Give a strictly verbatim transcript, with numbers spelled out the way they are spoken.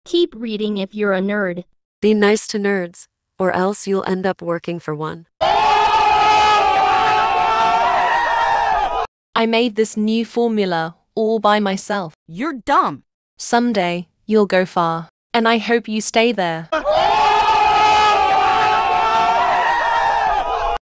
Keep reading if you're a nerd. Be nice to nerds, or else you'll end up working for one. I made this new formula all by myself. You're dumb. Someday, you'll go far, and I hope you stay there.